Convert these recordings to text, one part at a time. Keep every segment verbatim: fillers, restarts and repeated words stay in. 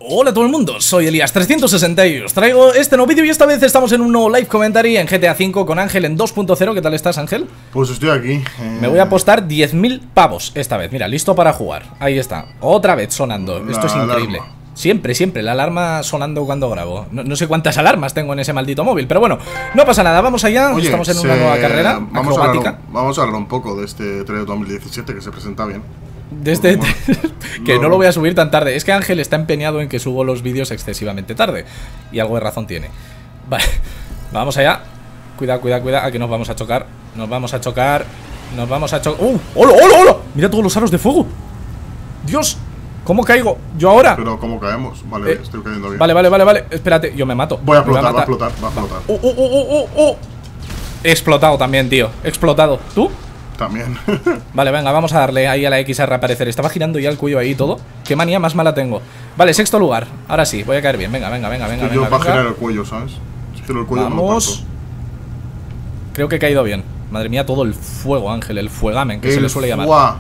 Hola a todo el mundo, soy Elías trescientos sesenta y os traigo este nuevo vídeo y esta vez estamos en un nuevo live commentary en G T A cinco con Ángel en dos punto cero. ¿Qué tal estás, Ángel? Pues estoy aquí. Eh... Me voy a apostar diez mil pavos esta vez, mira, listo para jugar. Ahí está, otra vez sonando, esto es increíble. Alarma. Siempre, siempre, la alarma sonando cuando grabo. No, no sé cuántas alarmas tengo en ese maldito móvil, pero bueno, no pasa nada, vamos allá. Oye, estamos en se... una nueva carrera vamos acrobática. A hablar, vamos a hablar un poco de este trailer dos mil diecisiete que se presenta bien. Desde Bueno, que no. no lo voy a subir tan tarde. Es que Ángel está empeñado en que subo los vídeos excesivamente tarde. Y algo de razón tiene. Vale, vamos allá. Cuidado, cuidado, cuidado. Aquí nos vamos a chocar. Nos vamos a chocar. Nos vamos a chocar. ¡Uh! ¡Hola, hola, hola! Mira todos los aros de fuego. Dios, ¿cómo caigo? Yo ahora. Pero ¿cómo caemos? Vale, Eh, estoy cayendo bien. Vale, vale, vale, vale. Espérate, yo me mato. Voy a Me explotar, va a matar. explotar, va a explotar. ¡Uh, uh, uh, uh, uh! He explotado también, tío. He explotado. ¿Tú? También. Vale, venga, vamos a darle ahí a la X a reaparecer. Estaba girando ya el cuello ahí y todo. Qué manía más mala tengo. Vale, sexto lugar. Ahora sí, voy a caer bien. Venga, venga, venga, venga, Yo venga, para venga. girar el cuello, ¿sabes? Si giro el cuello no lo Vamos. parto. Creo que he caído bien. Madre mía, todo el fuego, Ángel. El fuegamen, que se El le suele llamar. fuá.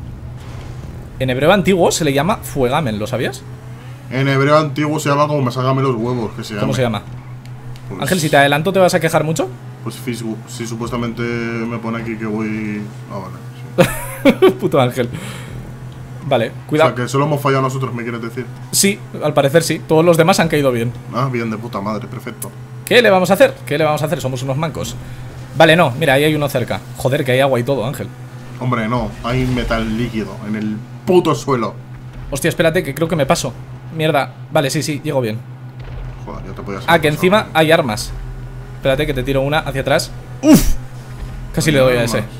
En hebreo antiguo se le llama fuegamen, ¿lo sabías? En hebreo antiguo se llama como me salgan los huevos, que se llama. ¿Cómo se llama? Pues, Ángel, si te adelanto, ¿te vas a quejar mucho? Pues fisgu. Si supuestamente me pone aquí que voy... Ah, vale. Sí. Puto Ángel. Vale, O cuidado. sea, que solo hemos fallado nosotros, ¿me quieres decir? Sí, al parecer sí. Todos los demás han caído bien. Ah, bien, de puta madre, perfecto. ¿Qué le vamos a hacer? ¿Qué le vamos a hacer? Somos unos mancos. Vale, no, mira, ahí hay uno cerca. Joder, que hay agua y todo, Ángel. Hombre, no, hay metal líquido en el puto suelo. Hostia, espérate, que creo que me paso. Mierda. Vale, sí, sí, llego bien. Joder, ya te podías Ah, que haber encima pasado. hay armas. Espérate que te tiro una hacia atrás. ¡Uf! Casi le doy a ese.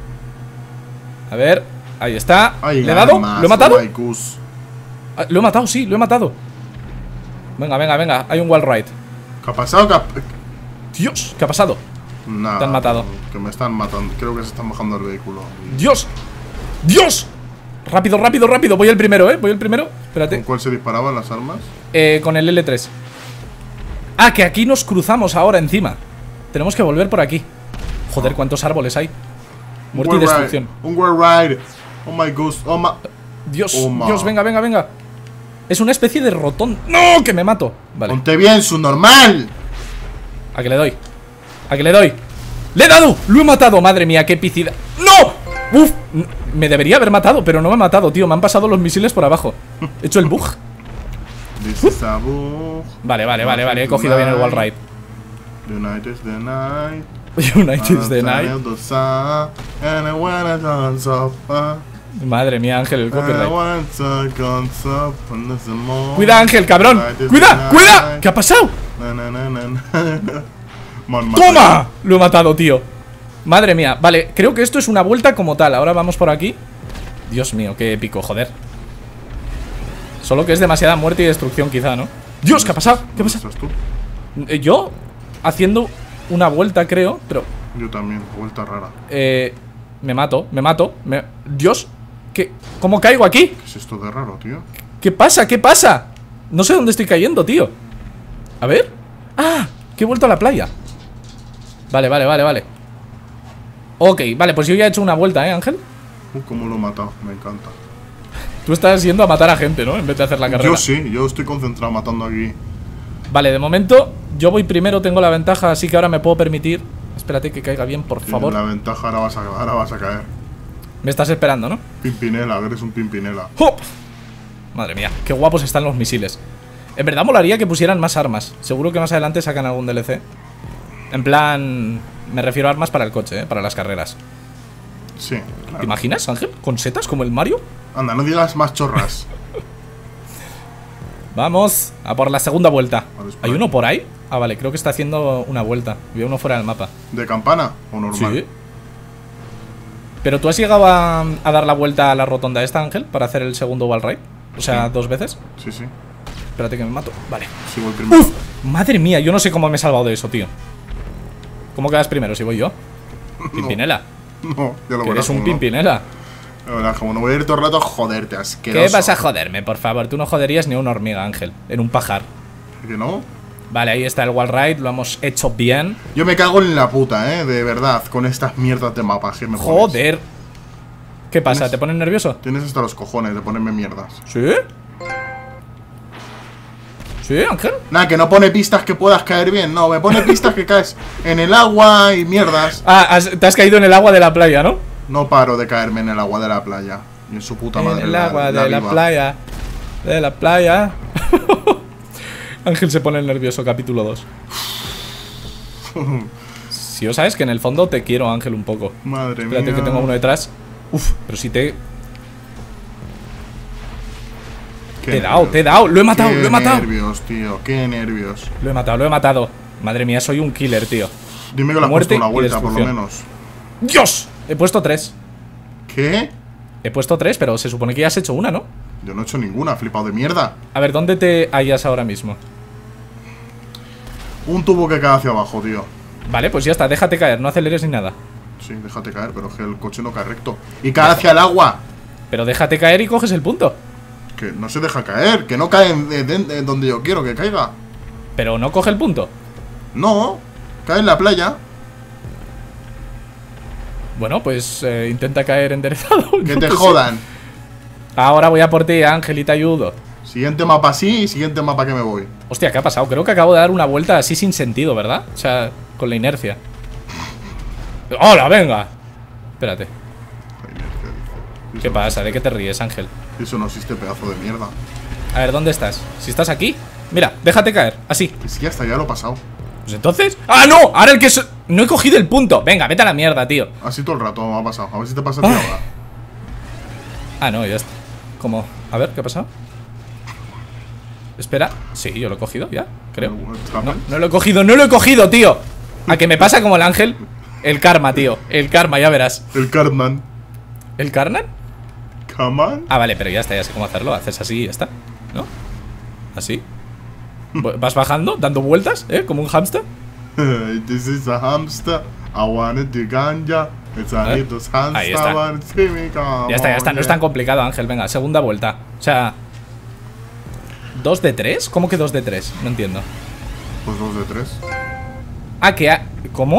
A ver, ahí está. Hay ¿Le he dado? armas, ¿Lo he matado? Maikus. Ah, lo he matado, sí, lo he matado. Venga, venga, venga. Hay un wall ride. ¿Qué ha pasado? ¿Qué ha... Dios, ¿qué ha pasado? Nada, Te han matado. Que me están matando. Creo que se están bajando del vehículo. Dios. Dios. Rápido, rápido, rápido. Voy el primero, eh. Voy el primero. ¿Con Espérate. cuál se disparaban las armas? Eh, con el L tres. Ah, que aquí nos cruzamos ahora encima. Tenemos que volver por aquí. Joder, cuántos árboles hay. Muerte y Un wall destrucción. ride, Un wall ride. Oh my goose. Oh my... Dios, Oh, ma. Dios, venga, venga, venga. Es una especie de rotón. ¡No! Que me mato. Vale. Ponte bien, su normal. ¿A que le doy? ¿A que le doy? ¡Le he dado! ¡Lo he matado! Madre mía, qué epicida. ¡No! ¡Uf! Me debería haber matado, pero no me ha matado, tío. Me han pasado los misiles por abajo. He hecho el bug. This is a bug. Vale, vale, vale, vale. He cogido bien el wall ride. The night is the night. United is the night. The sun, and I wanna dance up, uh, Madre mía, Ángel, el and I copyright. want to dance up when there's a moon. ¡Cuida, Ángel, cabrón! Night is ¡Cuida! the ¡Cuida! night. ¿Qué ha pasado? Na, na, na, na, na. Man, man, ¡Toma! Lo he matado, tío. Madre mía. Vale, creo que esto es una vuelta como tal. Ahora vamos por aquí. Dios mío, qué épico, joder. Solo que es demasiada muerte y destrucción quizá, ¿no? Dios, ¿qué ha pasado? ¿Qué ha ¿Dónde pasado? estás tú? Eh, Yo haciendo una vuelta, creo. Pero, Yo también, vuelta rara. eh... Me mato, me mato me... Dios, ¿qué? ¿Cómo caigo aquí? ¿Qué es esto de raro, tío? ¿Qué pasa? ¿Qué pasa? No sé dónde estoy cayendo, tío. A ver. ¡Ah! Que he vuelto a la playa. Vale, vale, vale, vale. Ok, vale, pues yo ya he hecho una vuelta, ¿eh, Ángel? Uh, cómo lo he matado, me encanta. Tú estás yendo a matar a gente, ¿no? En vez de hacer la carrera. Yo sí, yo estoy concentrado matando aquí. Vale, de momento yo voy primero, tengo la ventaja, así que ahora me puedo permitir. Espérate que caiga bien, por favor. Tienes la ventaja, ahora vas, a, ahora vas a caer. Me estás esperando, ¿no? Pimpinela, eres un pimpinela. ¡Hop! Madre mía, qué guapos están los misiles. En verdad molaría que pusieran más armas. Seguro que más adelante sacan algún D L C. En plan... Me refiero a armas para el coche, ¿eh? Para las carreras. Sí, claro. ¿Te imaginas, Ángel? ¿Con setas como el Mario? Anda, no digas más chorras. Vamos a por la segunda vuelta. Vale, es por ¿Hay ahí. uno por ahí? Ah, vale, creo que está haciendo una vuelta. Veo uno fuera del mapa. ¿De campana o normal? Sí. ¿Pero tú has llegado a, a dar la vuelta a la rotonda esta, Ángel? Para hacer el segundo wall ride. O sea, Sí. dos veces. Sí, sí. Espérate que me mato. Vale. Sigo el primero. ¡Uf! Madre mía, yo no sé cómo me he salvado de eso, tío. ¿Cómo quedas primero si voy yo? Pimpinela. No, ya lo Que verás. eres un como no. pimpinela. Ya verás, como no voy a ir todo el rato a joderte, asqueroso. ¿Qué vas a joderme, por favor? Tú no joderías ni una hormiga, Ángel. En un pajar. ¿Que no? Vale, ahí está el wall ride. Lo hemos hecho bien. Yo me cago en la puta, eh, de verdad, con estas mierdas de mapas que me pones. Joder. ¿Qué pasa? ¿Tienes- ¿Te pones nervioso? Tienes hasta los cojones de ponerme mierdas. ¿Sí? ¿Sí, Ángel? Nada, que no pone pistas que puedas caer bien. No, me pone pistas que caes en el agua y mierdas. Ah, has, te has caído en el agua de la playa, ¿no? No paro de caerme en el agua de la playa. Y en su puta madre. En el la, agua la de la viva. playa. De la playa. Ángel se pone nervioso, capítulo dos. Si os sabes que en el fondo te quiero, Ángel, un poco. Madre Espérate mía. que tengo uno detrás. Uf, pero si te... Qué Te he dado, nervios. te he dado, lo he matado, Qué lo he matado. Qué nervios, tío, qué nervios. Lo he matado, lo he matado. Madre mía, soy un killer, tío. Dime que le has Muerte puesto una y vuelta, por lo destrucción. menos. ¡Dios! He puesto tres. ¿Qué? He puesto tres, pero se supone que ya has hecho una, ¿no? Yo no he hecho ninguna, flipado de mierda. A ver, ¿dónde te hallas ahora mismo? Un tubo que cae hacia abajo, tío. Vale, pues ya está, déjate caer, no aceleres ni nada. Sí, déjate caer, pero es que el coche no cae recto. Y cae hacia el agua. Pero déjate caer y coges el punto. Que no se deja caer, que no cae en, en- en donde yo quiero que caiga. Pero no coge el punto. No, cae en la playa. Bueno, pues eh, intenta caer enderezado. Que yo te qué sé. jodan. Ahora voy a por ti, Ángel, y te ayudo. Siguiente mapa sí y siguiente mapa que me voy. Hostia, ¿qué ha pasado? Creo que acabo de dar una vuelta así sin sentido, ¿verdad? O sea, con la inercia. ¡Hola, venga! Espérate. Ay, ¿qué dice? ¿Qué pasa? ¿De qué te ríes, Ángel? Eso no existe, pedazo de mierda. A ver, ¿dónde estás? Si estás aquí, mira, déjate caer, así. Es que ya está, ya lo he pasado. Pues entonces... ¡Ah, no! Ahora el que... So... No he cogido el punto. Venga, vete a la mierda, tío. Así todo el rato me ha pasado. A ver si te pasa a ti Ay. ahora. Ah, no, ya está. ¿Cómo? A ver, ¿qué ha pasado? Espera. Sí, yo lo he cogido ya, creo. No, no lo he cogido, no lo he cogido, tío. A que me pasa como el Ángel. El karma, tío. El karma, ya verás. El Cartman. ¿El Carnan? Come on. Ah, vale, pero ya está, ya sé cómo hacerlo. Haces así y ya está, ¿no? Así. Vas bajando, dando vueltas, ¿eh? Como un hámster. This is a hamster. I wanted the ganja. It's a ¿Eh? little hamster. Ahí está. wanna see me come Ya está, ya está. No on, es tan yeah. complicado, Ángel. Venga, segunda vuelta. O sea... ¿Dos de tres? ¿Cómo que dos de tres? No entiendo. Pues dos de tres. Ah, que... ha- ¿Cómo?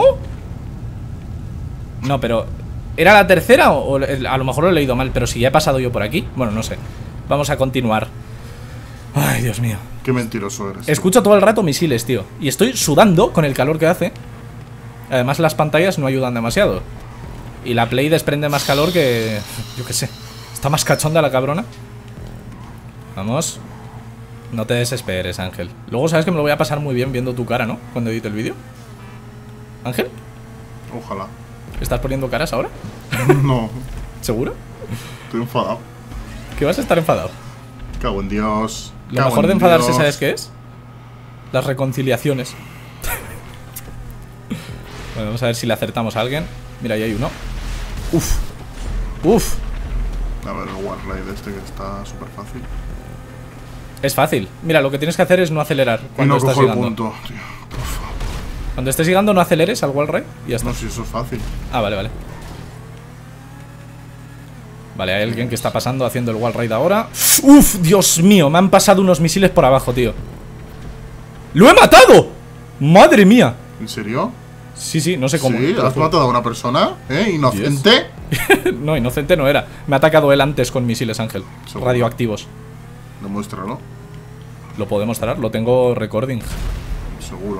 No, pero... ¿Era la tercera o, o a lo mejor lo he leído mal? Pero si ya he pasado yo por aquí. Bueno, no sé. Vamos a continuar. Ay, Dios mío. Qué mentiroso eres. Escucho todo el rato misiles, tío. Y estoy sudando con el calor que hace. Además las pantallas no ayudan demasiado. Y la Play desprende más calor que... Yo qué sé. Está más cachonda la cabrona. Vamos. No te desesperes, Ángel. Luego sabes que me lo voy a pasar muy bien viendo tu cara, ¿no? Cuando edite el vídeo. Ángel, Ojalá. ¿estás poniendo caras ahora? No, ¿Seguro? estoy enfadado. ¿Que vas a estar enfadado? Cago en Dios. Lo Cago mejor en de enfadarse, Dios. ¿sabes qué es? Las reconciliaciones. Bueno, vamos a ver si le acertamos a alguien. Mira, ahí hay uno. Uf. Uf. A ver, el Warride este que está súper fácil. Es fácil. Mira, lo que tienes que hacer es no acelerar Y cuando no estás cojo el llegando. punto, tío. Por favor. Cuando estés llegando no aceleres al wall ride y ya está. No, si eso es fácil. Ah, vale, vale. Vale, hay alguien que está pasando haciendo el wall ride ahora. Uf, Dios mío, me han pasado unos misiles por abajo, tío. ¡Lo he matado! ¡Madre mía! ¿En serio? Sí, sí, no sé cómo. ¿Sí? te lo ¿Has juro. matado a una persona? ¿Eh? ¿Inocente? No, inocente no era. Me ha atacado él antes con misiles, Ángel. Seguro. Radioactivos. Demuéstralo. Lo puedo mostrar, lo tengo recording. Seguro.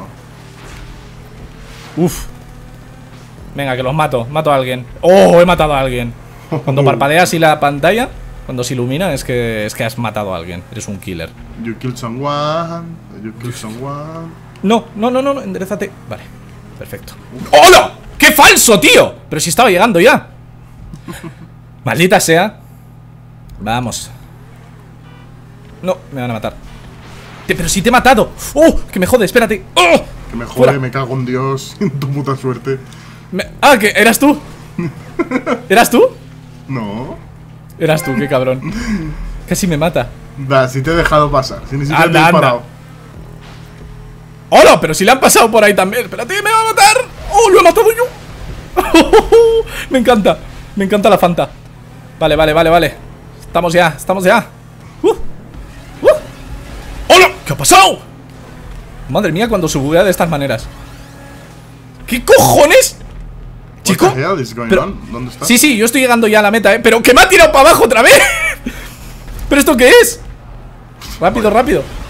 Uf. Venga, que los mato. Mato a alguien. ¡Oh! He matado a alguien. Cuando parpadea así la pantalla, cuando se ilumina, es que, es que has matado a alguien. Eres un killer. You kill someone. You kill someone. No, no, no, no, no, enderezate. Vale, perfecto. ¡Hola! ¡Qué falso, tío! Pero si estaba llegando ya. Maldita sea. Vamos. No, me van a matar. Te- Pero si te he matado. ¡Oh! Que me jode, espérate. ¡Oh! Que me jode, Fuera. me cago en Dios. En tu puta suerte. Me- Ah, que eras tú. ¿Eras tú? No. Eras tú, qué cabrón. Casi me mata. Da, si te he dejado pasar. Si ni siquiera te he Anda, anda. disparado. ¡Hola! Pero si le han pasado por ahí también. Espérate, me va a matar. ¡Oh! Lo he matado yo. Me encanta. Me encanta la Fanta. Vale, vale, vale, vale. Estamos ya, estamos ya. Uh, uh. ¡Hola! ¿Qué ha pasado? Madre mía, cuando se buguea de estas maneras. ¿Qué cojones? ¿Chico? What the hell is going Pero- on? ¿Dónde estás? Sí, sí, yo estoy llegando ya a la meta, ¿eh? Pero que me ha tirado para abajo otra vez. ¿Pero esto qué es? Rápido, rápido.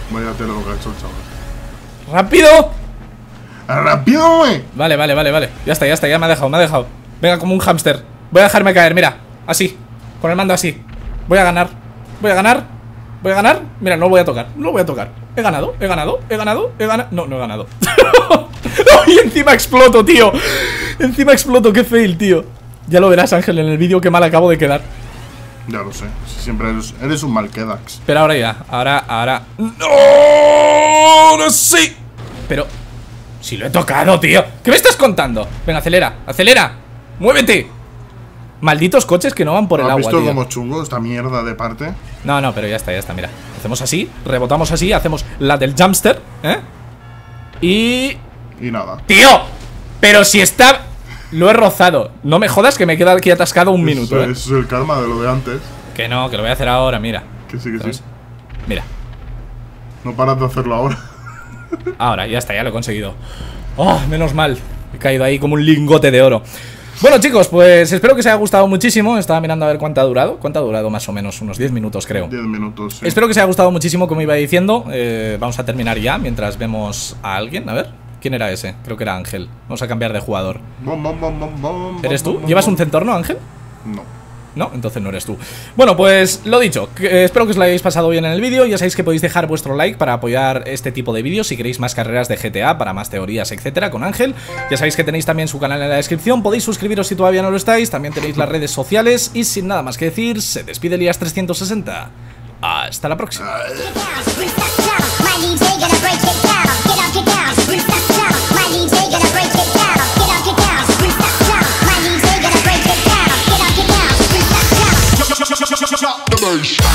Vaya tela lo que ha hecho el chaval. ¡Rápido! ¡Rápido, güey! Vale, vale, vale, vale. Ya está, ya está, ya me ha dejado, me ha dejado. Venga, como un hámster. Voy a dejarme caer, mira. Así. Con el mando así. Voy a ganar. Voy a ganar. Voy a ganar. Mira, no lo voy a tocar. No lo voy a tocar. He ganado, he ganado, he ganado, he ganado. No, no he ganado. Y encima exploto, tío. Encima exploto, qué fail, tío. Ya lo verás, Ángel, en el vídeo qué mal acabo de quedar. Ya lo sé. Siempre eres, eres un malquedax. Pero ahora ya. Ahora, ahora. ¡No! ¡No sí! Pero. Si lo he tocado, tío. ¿Qué me estás contando? Venga, acelera, acelera. ¡Muévete! Malditos coches que no van por el agua, ¿Has visto tío. como chungo esta mierda de parte? No, no, pero ya está, ya está, mira. Hacemos así, rebotamos así, hacemos la del jumpster, ¿eh? Y... Y nada. ¡Tío! Pero si está... Lo he rozado. No me jodas que me queda aquí atascado un minuto, Eso, ¿eh? eso es el karma de lo de antes. Que no, que lo voy a hacer ahora, mira. Que sí, que ¿Sabes? sí. Mira. No paras de hacerlo ahora. Ahora, ya está, ya lo he conseguido. Oh, menos mal. He caído ahí como un lingote de oro. Bueno, chicos, pues espero que os haya gustado muchísimo. Estaba mirando a ver cuánto ha durado. ¿Cuánto ha durado más o menos? Unos diez minutos, creo. diez minutos, sí. Espero que os haya gustado muchísimo, como iba diciendo. eh, Vamos a terminar ya, mientras vemos a alguien. A ver, ¿quién era ese? Creo que era Ángel. Vamos a cambiar de jugador. Bom, bom, bom, bom, bom, ¿Eres bom, tú? bom, ¿Llevas bom. un centorno, Ángel? No. No, entonces no eres tú. Bueno, pues lo dicho, que, eh, espero que os lo hayáis pasado bien en el vídeo. Ya sabéis que podéis dejar vuestro like para apoyar este tipo de vídeos si queréis más carreras de G T A, para más teorías, etcétera, con Ángel. Ya sabéis que tenéis también su canal en la descripción. Podéis suscribiros si todavía no lo estáis. También tenéis las redes sociales. Y sin nada más que decir, se despide Elías trescientos sesenta. Hasta la próxima. The bass.